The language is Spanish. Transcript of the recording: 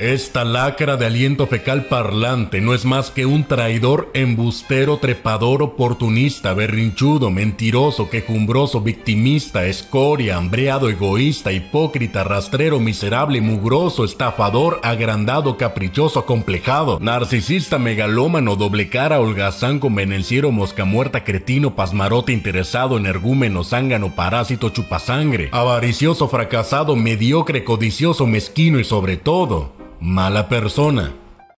Esta lacra de aliento fecal parlante no es más que un traidor, embustero, trepador, oportunista, berrinchudo, mentiroso, quejumbroso, victimista, escoria, hambreado, egoísta, hipócrita, rastrero, miserable, mugroso, estafador, agrandado, caprichoso, acomplejado, narcisista, megalómano, doble cara, holgazán, convenenciero, mosca muerta, cretino, pasmarote, interesado, energúmeno, zángano, parásito, chupasangre, avaricioso, fracasado, mediocre, codicioso, mezquino y sobre todo, mala persona.